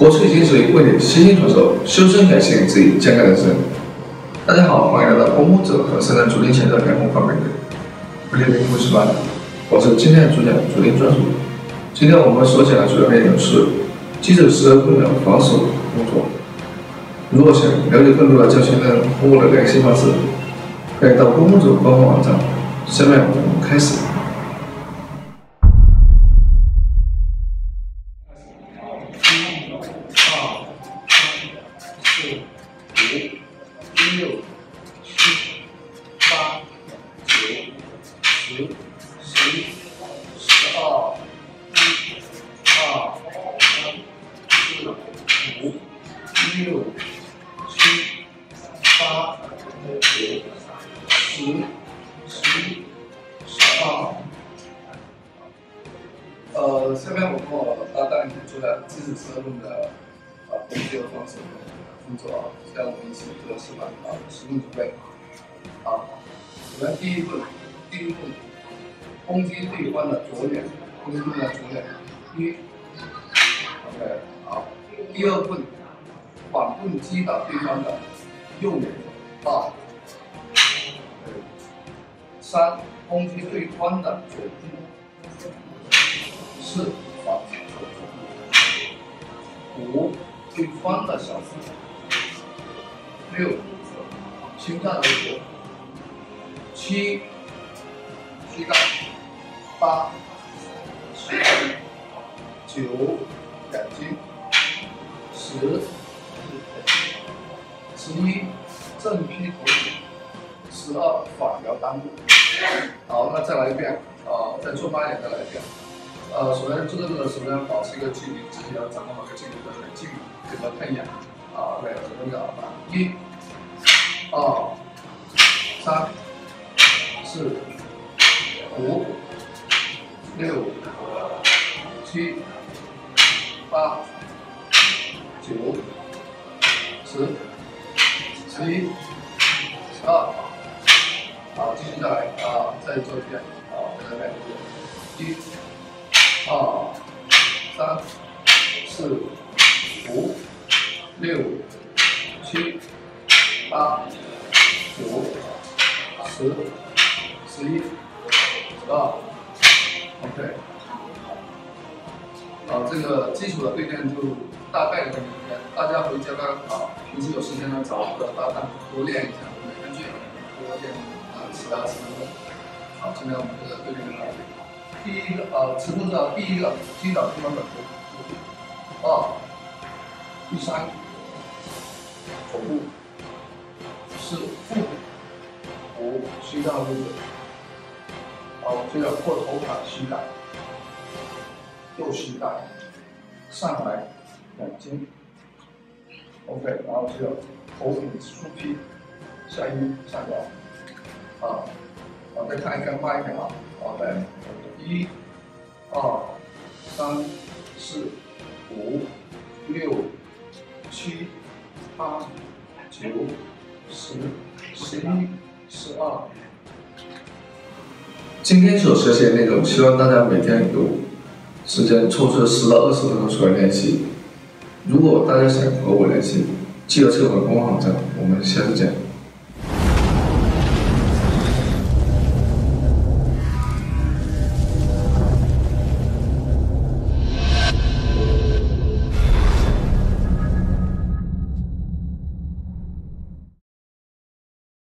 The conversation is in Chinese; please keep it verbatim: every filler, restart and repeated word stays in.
国粹精髓为你悉心传授，修身改性，自己健康人生。大家好，欢迎来到公牧者和圣诞主题前的两红方面的不列颠故事班，我是今天的主讲主题专属。今天我们所讲的主要内容是记者十二分的防守工作。如果想了解更多的教学内容和我的联系方式，可以到公牧者官方网站。下面我们开始。 呃，下面我跟我搭档做了记者十二分的啊攻击和防守工作啊，让我们一起做示范啊，十分准备啊。首先第一步，第一步攻击对方的左脸，攻击对方的左脸，一 ，OK， 好。第二步，反棍击打对方的右脸，二。三，攻击对方的左臂。 四，反手五，对方的小腹；六，心脏的位置；七，膝盖；八，手臂；九，眼睛；十，十一，正劈头顶；十二，反摇裆部。好，那再来一遍，啊、呃，再做慢一点，再来一遍。 呃，首先做这个，首先保持一个距离，自己要掌握好一个距离，对不对？距离不要太远啊。对，首先要把一、二、三、四、五、六、七、八、九、十、十一、十二。好，继续再来啊，再做一遍啊，再来一。 二、三、四、五、六、七、八、九、十、十一、十二 ，OK。啊，这个基础的对练就大概的跟你练，大家回家呢啊，平时有时间呢找个搭档多练一下，每天去多练啊，其他十分钟。好，今天我们这个对练就到这里。 第一个呃，持步的第一个击倒对方的头部，二，第三，手部，四，腹部，五，膝盖位置，好，这个过头卡膝盖，右膝盖，上来眼睛 ，OK， 然后这个头顶竖劈，下阴上摇，啊，我再看一看慢一点啊。 OK， 一、二、三、四、五、六、七、八、九、十、十一、十二。今天所学习的内容，希望大家每天有时间抽出十到二十分钟出来练习。如果大家想和我联系，记得去我的公众网站。我们下次见。